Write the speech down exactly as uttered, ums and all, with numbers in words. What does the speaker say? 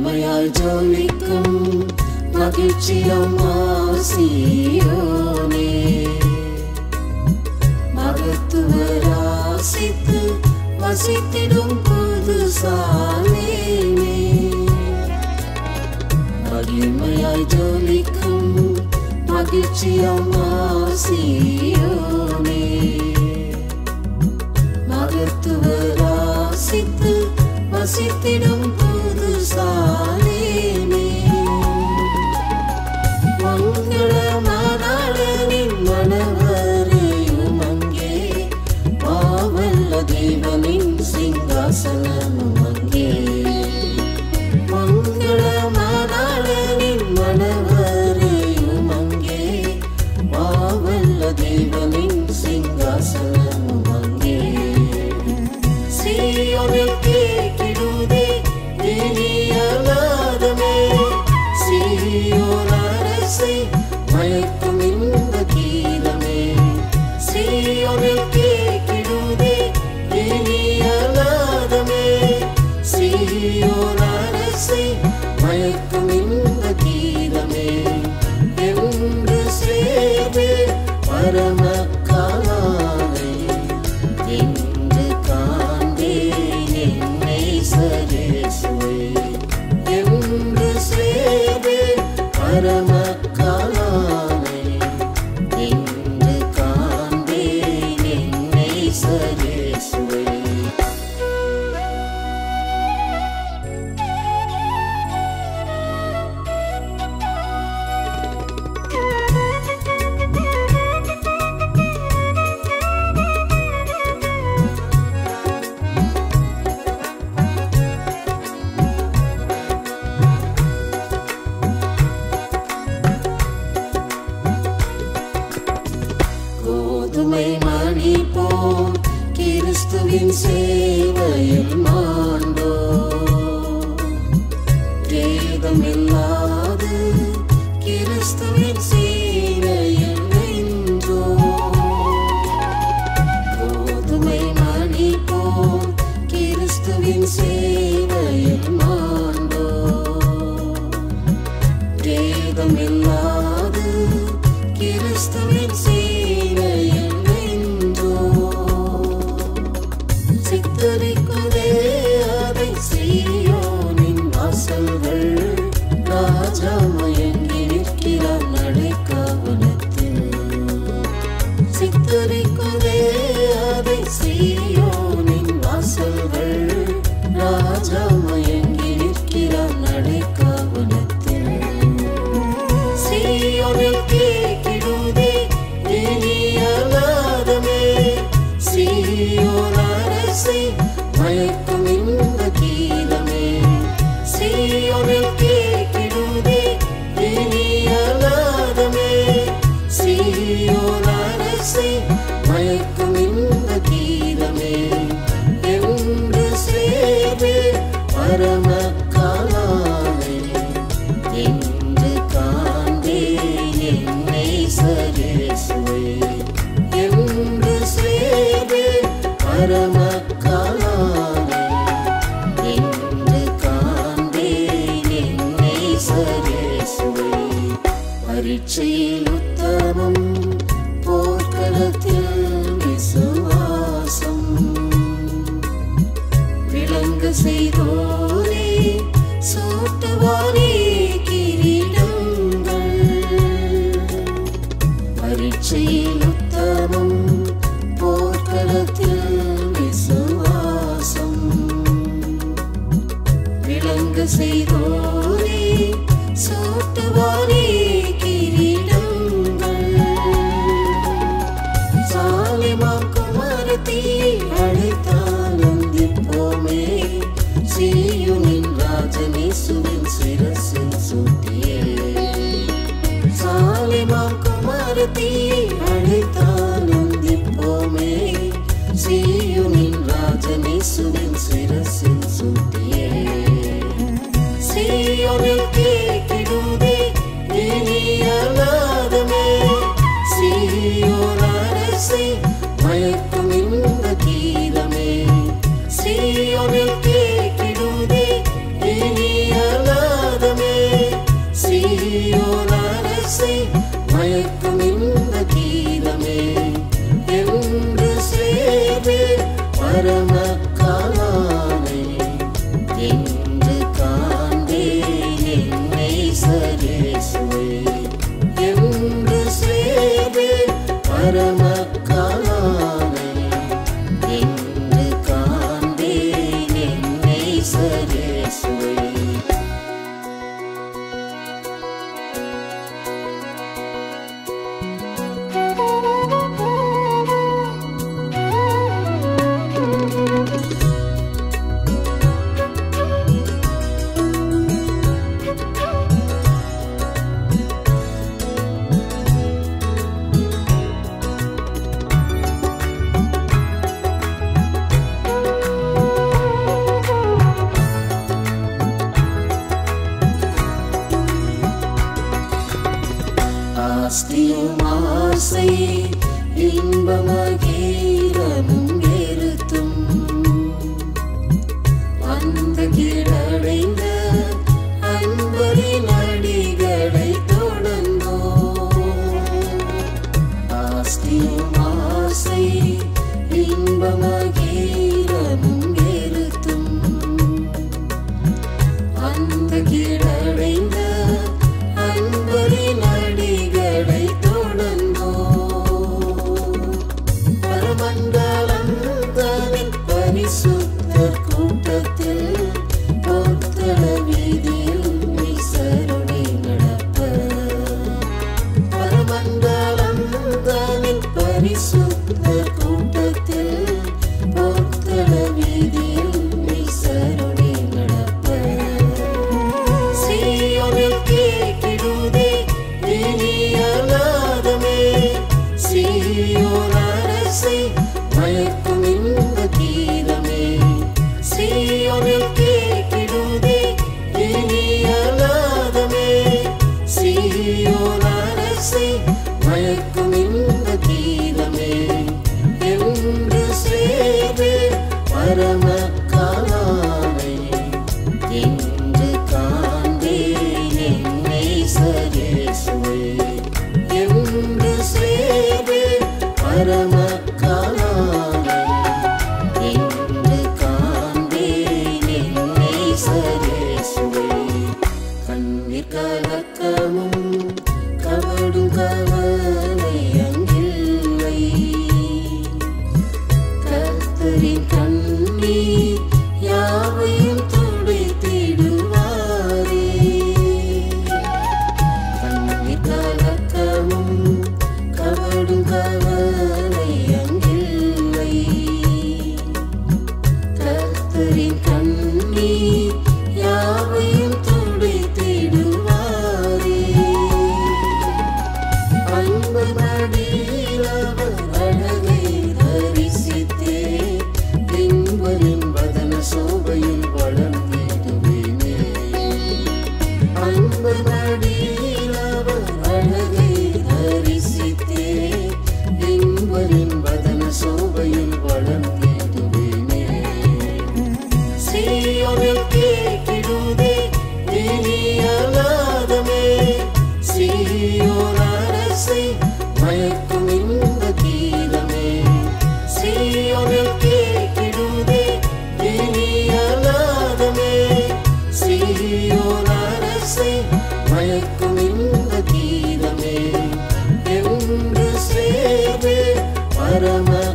மகிமையாய் ஜொலிக்கும் மகிழ்ச்சியம்மா சீயோனே. மகத்துவ ராசித்து வசித்திடும் புது சாலேமே. மகிமையாய் ஜொலிக்கும் மகிழ்ச்சியம்மா சீயோனே. மகத்துவ ராசித்து வசித்திடும் புது சாலேமே. மங்களமானாளனின் மணவரையும் அங்கே, மாவல்ல தேவனின் சிங்காசனமும் அங்கே. மங்களமானாளனின் மணவரையும் அங்கே, மாவல்ல தேவனின் சிங்காசனமும் அங்கே. சீயோனில் கேட்கிடுதே இனியநாதமே, சீயோன் அரசை மயக்கும் இந்த கீதமே. சீயோனில் கேட்கிடுதே இனியநாதமே, சீயோன் அரசை மயக்கும் இந்த கீதமே. என்று சேர்வே பரம காலானை, என்று காண்பேன் என்னை சரேசுவை. என்று சேர்வே பரம காலானை, என்று காண்பேன் என்னை சரேசுவை. கோதுமை மணி போல் கிறிஸ்துவின் சேவையில் மாண்டோ, வேதமில்லாது கிறிஸ்துவின் சேவையில் நின்றோ. கோதுமை மணி போல் கிறிஸ்துவின் சேவையில் மாண்டோ, வேதமில்லாது கிறிஸ்துவின் சேவையில் நின்றோ. சித்தரிக்குதே அதை சீயோனின் வாசல்கள், ராஜா மயங்கி நிற்கிறார் நடைக்காவலத்தில். சித்தரிக்குதே அதை சீயோனின் வாசல்கள், ராஜா மயங்கி நிற்கிறார் நடைக்காவலத்தில். சீயோனில் கேட்கிடுதே இனியநாதமே, சீயோன் அரசை மயக்கும் இந்த கீதமே. சீயோனில் கேட்கிடுதே இனியநாதமே, சீயோன் அரசை மயக்கும் இந்த கீதமே. என்று சேர்வே பரம காலானை, என்று காண்பேன் என்னை சரேசுவை. என்று சேர்வே பரம காலானை, என்று காண்பேன் என்னை சரேசுவை. பரீட்சையில் உத்தமம், போர்க்களத்தில் விசுவாசம், விளங்க செய்தோரே சூட்டுவாரே கிரீடங்கள். பரீட்சையில் உத்தமம், போர்க்களத்தில் விசுவாசம், விளங்க செய்தோரே சூட்டுவாரே கிரீடங்கள். சாலிமாம் குமாரத்தியை அழைத்தால் வந்திப்போமே, சீயோனின் ராஜனேசுவின் சிரசில் சூட்டியே. சாலிமாம் குமாரத்தியை அழைத்தால் வந்திப்போமே, சீயோனின் ராஜனேசுவின் சிரசில் சூட்டியே. சீயோனில் கேட்கிடுதே இனியநாதமே, சீயோன் அரசை மயக்கும் இந்த கீதமே. சீயோனில் கேட்கிடுதே இனியநாதமே, பரம காலானை என்று காண்பேன் என்னை சரேசுவை என்று சேவேன் பரம காலானை என்று காண்பேன் என்னை சரேசுவை ஆஸ்தியும் ஆசை இன்பமகீரமும் வெறுத்தும் அந்த கீழடைந்த அன்பரின் அடிகளை தொடர்ந்தோ ஆஸ்தியும் ஆசை இன்பமகீரமும் வெறுத்தும் அந்த கீழடைந்த அன்பரின் அடிகளை தொடர்ந்தோ பரமண்டலம் தனின் பரிசுத்தர் கூட்டத்தில் பொத்தள வீதியில் விசரணை நடப்ப பரமண்டலம் தனின் பரிசுத்தர் கூட்டத்தில் பொத்தள வீதியில் விசரணை நடப்ப சீயோனில் கேட்டிடுதே இனியலாதமே சீயோன் அரசை மயக்கும் இந்த கீதமே சீயோனில் கேட்டிடுதே இனியலாதமே சீயோன் அரசை மயக்கும் இந்த கீதமே என்று சேவேன் பரம காலானை என்று காண்பேன் என்னை சரேசுவை என்று சேவேன் பரம காலானை என்று காண்பேன் என்னை சரேசுவை கண்ணீர் கலக்கமும் கவடும் கவலை அங்கில்லை கர்த்தரின் கண்ணீர் யாவையும் துடைத்திடுவாரே கண்ணீர் கலக்கமும் கவடும் கவலை அங்கில்லை கர்த்தரின் கண்ணீர் யாவையும் துடைத்திடுவாரே அன்பு மடியில் அவர் அழகை தரிசித்தே பின்பரின் வதன சோபையில் வளர்ந்திடுவேனே அன்பு மடியில் அவர் அழகை தரிசித்தே பின்பரின் வதன சோபையில் வளர்ந்திடுவேனே சீயோனில் கேட்டிடுதே இனியலாதமே சீயோன் அரசை மயக்கும் இந்த கீதமே சீயோனில் கேட்டிடுதே இனியலாதமே சீயோன் அரசை மயக்கும் இந்த கீதமே என்று சேவேன் பரம